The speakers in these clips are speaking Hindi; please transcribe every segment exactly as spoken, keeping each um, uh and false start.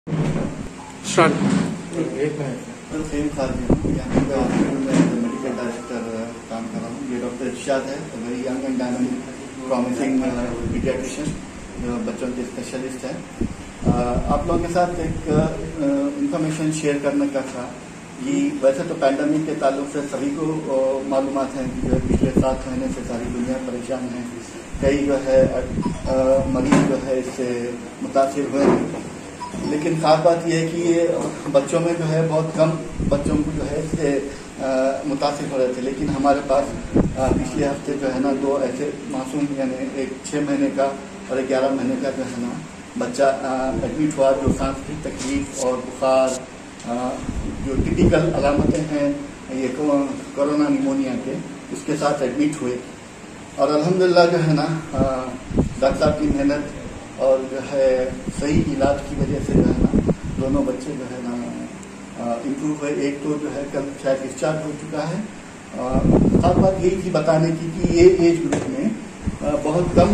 स्टार्ट। सेम साल में यहाँ पे हॉस्पिटल में मेडिकल डायरेक्टर काम कर रहा हूँ। ये डॉक्टर इरशाद है, very young and dynamic promising paediatrician, बच्चों के स्पेशलिस्ट हैं। आप लोगों के साथ एक इंफॉर्मेशन शेयर करने का था कि वैसे तो पैंडेमिक के ताल्लुक से सभी को मालूमात हैं कि जो पिछले सात महीने से सारी दुनिया परेशान है। कई जो है मरीज जो है इससे मुतासिर हुए हैं, लेकिन खास बात यह है कि ये बच्चों में जो है बहुत कम बच्चों को जो है इससे मुतासिर हो रहे थे। लेकिन हमारे पास आ, पिछले हफ्ते जो है ना दो ऐसे मासूम यानी एक छः महीने का और एक ग्यारह महीने का जो है ना बच्चा एडमिट हुआ, जो सांस की तकलीफ और बुखार आ, जो टिपिकल अलामतें हैं ये कोरोना निमोनिया के, उसके साथ एडमिट हुए। और अल्हम्दुलिल्लाह जो है ना डॉक्टर साहब की मेहनत और जो है सही इलाज की वजह से जो है ना दोनों बच्चे जो है ना इम्प्रूव हुए। एक तो जो है कल शायद डिस्चार्ज हो चुका है। खास बात यही थी बताने की कि ये एज ग्रुप में आ, बहुत कम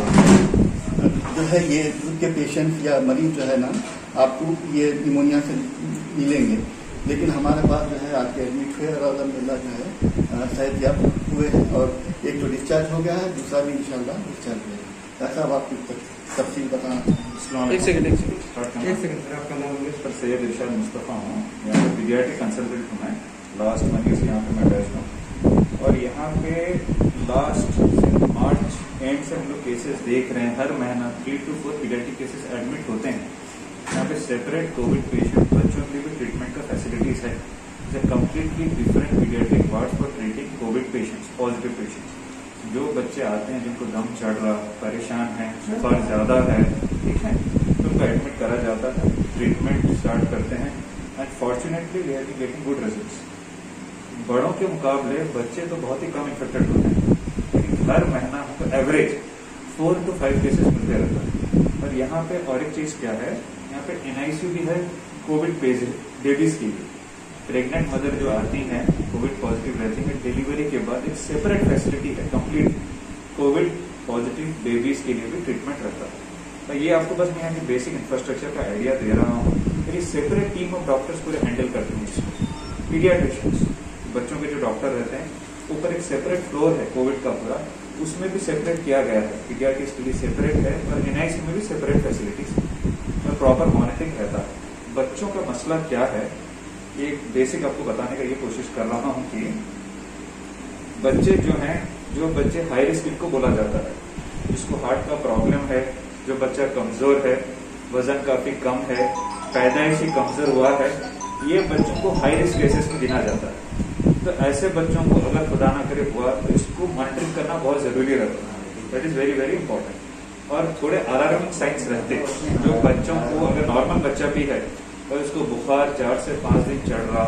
जो है ये ग्रुप के पेशेंट या मरीज जो है ना आपको ये निमोनिया से मिलेंगे, लेकिन हमारे पास जो है आपके एडमिट हुए और अल्हम्दुलिल्लाह जो है सेहत याब हुए हैं। और एक तो डिस्चार्ज हो गया है, दूसरा भी इंशाल्लाह डिस्चार्ज हो गया। ऐसा आप आपकी तफसील बताना चाहूँ। एक सेकंड एक सेकंड एक सेकंड सर, आपका नाम? पर सैयद इरशाद मुस्तफ़ा हूँ, यहाँ पे पीडियाट्रिक कंसल्टेंट हूँ मैं। लास्ट वन ईयर से यहाँ पे मैं बैच हूँ और यहाँ पे लास्ट मार्च एंड से हम लोग केसेस देख रहे हैं। हर महीना three two four paediatric cases admit होते हैं। यहाँ पे सेपरेट कोविड पेशेंट बच्चों के लिए भी ट्रीटमेंट का फैसिलिटीज है। Completely different paediatric ward for treating covid patients, positive patients. जो बच्चे आते हैं जिनको दम चढ़ रहा, परेशान है, बुखार ज्यादा है, ठीक है, तो उनको एडमिट करा जाता है, ट्रीटमेंट स्टार्ट करते हैं and fortunately we are getting good results. बड़ों के मुकाबले बच्चे तो बहुत ही कम इन्फेक्टेड होते हैं, लेकिन हर महीना हमको average four two five cases मिलते रहता है। और यहाँ पे और एक चीज क्या है, यहाँ पे एनआईसीयू भी है कोविड बेबीज के लिए। प्रेग्नेंट मदर जो आती हैं कोविड पॉजिटिव रहती है, डिलीवरी के बाद एक सेपरेट फैसिलिटी है कंप्लीट कोविड पॉजिटिव बेबीज के लिए भी ट्रीटमेंट रहता है। तो ये आपको बस मैं यहाँ की बेसिक इंफ्रास्ट्रक्चर का आइडिया दे रहा हूँ। मेरी सेपरेट टीम ऑफ डॉक्टर्स पूरे हैंडल करते हैं इसको। पीडियाट्रिशियंस बच्चों के जो डॉक्टर रहते हैं, ऊपर एक सेपरेट फ्लोर है कोविड का पूरा, उसमें भी सेपरेट किया गया है। पीडियाट्रिक्स के लिए सेपरेट है और एनआईसी में भी सेपरेट फैसिलिटीज और प्रॉपर मॉनिटरिंग रहता है। बच्चों का मसला क्या है, एक बेसिक आपको बताने का ये कोशिश कर रहा हूं कि बच्चे जो हैं, जो बच्चे हाई रिस्क इनको बोला जाता है, जिसको हार्ट का प्रॉब्लम है, जो बच्चा कमजोर है, वजन काफी कम है, पैदाइशी कमजोर हुआ है, ये बच्चों को हाई रिस्क केसेस में गिना जाता है। तो ऐसे बच्चों को अगर खुदा ना करे हुआ तो इसको मॉनिटरिंग करना बहुत जरूरी रहता है। That is very very important. और थोड़े अलार्मिंग साइंस रहते हैं, जो बच्चों को अगर नॉर्मल बच्चा भी है और उसको बुखार चार से पांच दिन चढ़ रहा,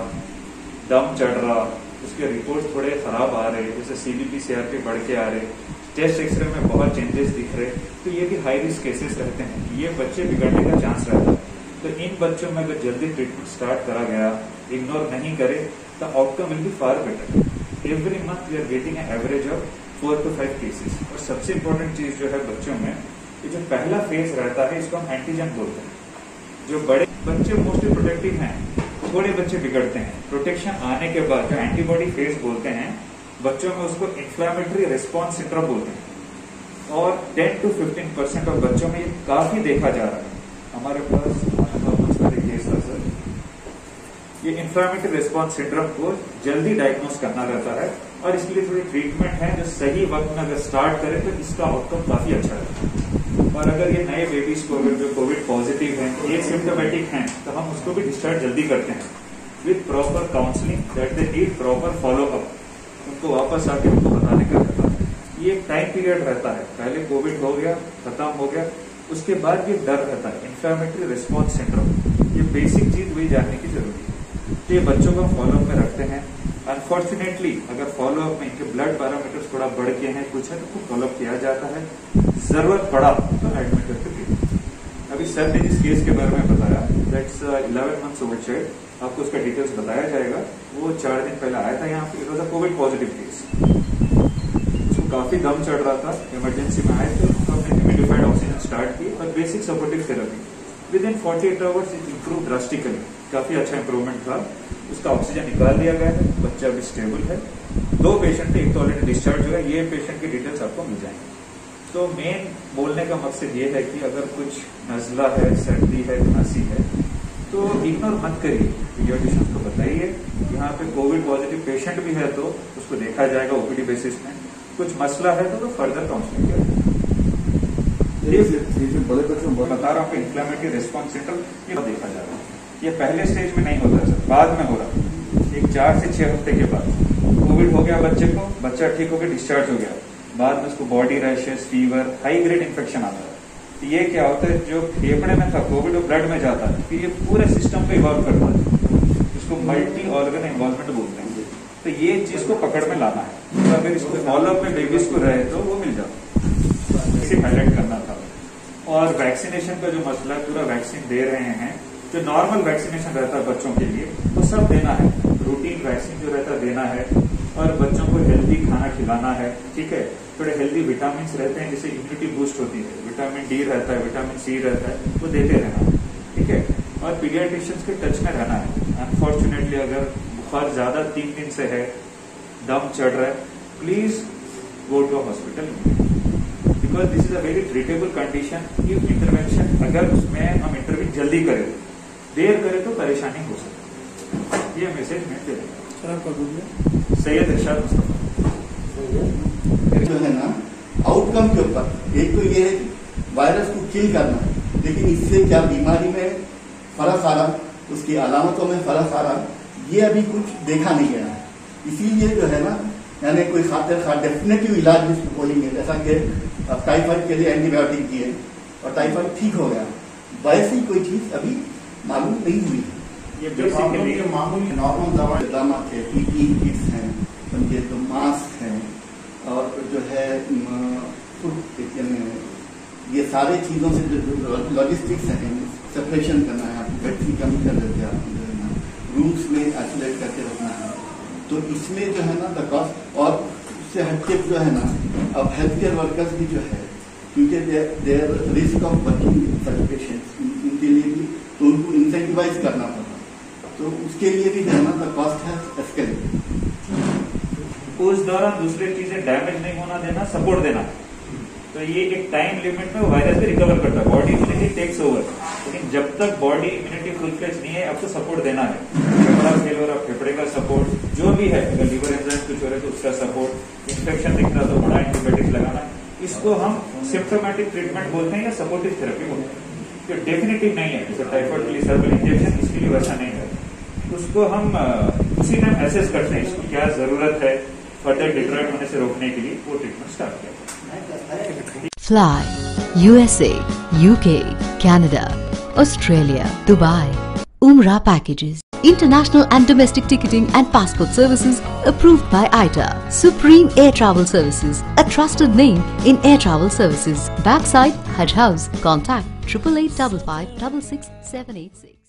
दम चढ़ रहा, उसके रिपोर्ट थोड़े खराब आ रहे, जैसे सीबीपी सीआरपी बढ़ के आ रहे, टेस्ट एक्सरे में बहुत चेंजेस दिख रहे, तो ये भी हाई रिस्क केसेस रहते हैं। ये बच्चे बिगड़ने का चांस रहता है। तो इन बच्चों में अगर जल्दी ट्रीटमेंट स्टार्ट करा गया, इग्नोर नहीं करे, तो outcome will be far better. Every month we are getting an average of four two five cases. और सबसे इंपॉर्टेंट चीज जो है बच्चों में, ये जो पहला फेज रहता है इसको हम एंटीजन बोलते हैं। जो बड़े बच्चे मोस्टली प्रोटेक्टिव हैं, थोड़े बच्चे बिगड़ते हैं। प्रोटेक्शन आने के बाद जो एंटीबॉडी फेज बोलते हैं बच्चों में, उसको इन्फ्लेमेटरी रिस्पॉन्स सिंड्रोम बोलते हैं। और ten to fifteen percent of बच्चों में ये काफी देखा जा रहा है। हमारे पास केस था सर, ये इन्फ्लेमेटरी रिस्पॉन्स सिंड्रोम को जल्दी डायग्नोज करना रहता है और इसके लिए थोड़ी ट्रीटमेंट है जो सही वक्त में अगर स्टार्ट करें तो इसका आउटकम काफी अच्छा है। और अगर ये नए बेबीज को अगर जो कोविड पॉजिटिव हैं, ये सिम्टोमेटिक हैं, तो हम उसको भी डिस्चार्ज जल्दी करते हैं with proper counselling that they need proper follow up. उनको वापस आके उनको बताने का रहता है। ये एक टाइम पीरियड रहता है, पहले कोविड हो गया, खत्म हो गया, उसके बाद ये डर रहता है, इन्फ्लेमेटरी रिस्पॉन्स सिंड्रोम। ये बेसिक चीज वही जानने की जरूरत है। तो ये बच्चों को फॉलोअप में रखते हैं। अनफॉर्चुनेटली अगर फॉलोअप में इनके ब्लड पैरामीटर्स थोड़ा बढ़ के हैं, कुछ है, तो खूब फॉलोअप किया जाता है। जरूरत पड़ा तो एडमिट करके। अभी सर ने जिस केस के बारे में बताया, that's eleven months old child, आपको उसका डिटेल्स बताया जाएगा। वो चार दिन पहले आया था यहाँ पे, it was a covid positive case. उसको काफी दम चढ़ रहा था, इमरजेंसी में आए थे, हमने ह्यूमिडिफाइड ऑक्सीजन स्टार्ट की और basic supportive therapy within forty eight hours it improve drastically, काफी अच्छा इंप्रूवमेंट था। उसका ऑक्सीजन निकाल दिया गया है, बच्चा अभी स्टेबल है। दो पेशेंट थे, एक तो ऑलरेडी डिस्चार्ज हुआ है, ये पेशेंट की डिटेल्स आपको मिल जाएंगे। तो मेन बोलने का मकसद ये है कि अगर कुछ नजला है, सर्दी है, खांसी है तो इग्नोर मत करिए, पीडियाट्रिशियन को बताइए। यहाँ पे कोविड पॉजिटिव पेशेंट भी है तो उसको देखा जाएगा ओपीडी बेसिस में। कुछ मसला है तो, तो फर्दर काउंसलिंग किया बड़े बच्चों में बता रहा हूँ इन्फ्लेमेटरी रिस्पॉन्स सिंड्रोम ये देखा जा रहा है। ये पहले स्टेज में नहीं होता सर, बाद में हो रहा। एक चार से छह हफ्ते के बाद कोविड हो गया बच्चे को, बच्चा ठीक हो गया, डिस्चार्ज हो गया, बाद में उसको body rashes, fever, high grade infection आता है। तो ये क्या होता है, जो फेफड़े में था कोविड वो ब्लड में जाता है, फिर ये पूरे सिस्टम पे इवॉल्व करता है, इसको मल्टी ऑर्गन इन्वॉल्वमेंट बोलते हैं। तो ये चीज को पकड़ में लाना है। तो अगर इसको फॉलोअप में बेबीज को रहे तो वो मिल जाता, इसे हाईलाइट करना था। और वैक्सीनेशन का जो मसला है, पूरा वैक्सीन दे रहे हैं। जो नॉर्मल वैक्सीनेशन रहता है बच्चों के लिए वो सब देना है, रूटीन वैक्सीन जो रहता है देना है, और बच्चों को हेल्दी खाना खिलाना है, ठीक है। थोड़े हेल्दी विटामिन रहते हैं जिससे इम्यूनिटी बूस्ट होती है, विटामिन डी रहता है, विटामिन सी रहता है, वो देते रहना, ठीक है। और पीडियाट्रिशियंस के टच में रहना है। अनफॉर्चुनेटली अगर बुखार ज्यादा तीन दिन से है, दम चढ़ रहा है, please go to hospital, because this is a very treatable condition. If intervention अगर उसमें हम इंटरव्यू जल्दी करें, देर करें तो परेशानी हो सकती है। ये मैसेज मैं दे देगा। सैयद इरशाद मुस्तफा जो है ना आउटकम के ऊपर, एक तो ये है कि वायरस को किल करना, लेकिन इससे क्या बीमारी में फर्क आ रहा, उसकी अलामतों में फर्क आ रहा, ये अभी कुछ देखा नहीं गया है। इसीलिए जो है ना, यानी कोई खातिर खा डेफिनेटिव इलाज जिसको बोलेंगे, जैसा कि टाइफाइड के लिए एंटीबायोटिक दिए और टाइफाइड ठीक हो गया, वैसी कोई चीज अभी मालूम नहीं हुई। ये बेसिकली मामूली नॉर्मल दवा दामा थे, पीपी किट्स हैं, उनके तो मास्क हैं, और जो है ये सारे चीजों से जो लॉजिस्टिक्स हैं, सेपरेशन करना है, आपको बेड की कमी कर देते हैं, आपको जो है ना रूम्स में आइसोलेट करके रखना है। तो इसमें जो है ना द कॉस्ट, और उससे हटके जो है ना अब हेल्थ केयर वर्कर्स भी जो है, क्योंकि there risk of working with patients, उनके लिए भी तो उनको इंसेंटिवाइज करना पड़ता, तो उसके लिए भी जो है ना द कॉस्ट है एस्केलेटेड। उस दौरान दूसरी चीजें डैमेज नहीं होना देना, सपोर्ट देना। तो ये एक टाइम लिमिट में वायरस भी रिकवर करता है, बॉडी इम्यूनिटी टेक्स ओवर। लेकिन जब तक बॉडी इम्यूनिटी फुल फ्लेज नहीं है, आपको सपोर्ट देना है। फेफड़ा फेल हो रहा, फेफड़े का सपोर्ट जो भी है, अगर लिवर एंजाइम कुछ हो रहा है तो उसका सपोर्ट, इन्फेक्शन दिख रहा तो बड़ा एंटीबायोटिक्स लगाना। इसको हम सिम्प्टोमेटिक ट्रीटमेंट बोलते हैं या सपोर्टिव थेरेपी बोलते हैं। तो डेफिनेटिव नहीं है, जैसे टाइफाइड के लिए सर्वल इंजेक्शन, इसके लिए वैसा नहीं है। उसको हम उसी टाइम एसेस करते हैं, इसको क्या जरूरत है फर्दर डिट्रॉइट होने से रोकने के लिए, वो ट्रीटमेंट स्टार्ट किया। Fly, U S A, U K, Canada, Australia, Dubai. Umrah packages, international and domestic ticketing and passport services approved by I T A. Supreme Air Travel Services, a trusted name in air travel services. Backside Hajj House. Contact triple eight five five six six seven eight six.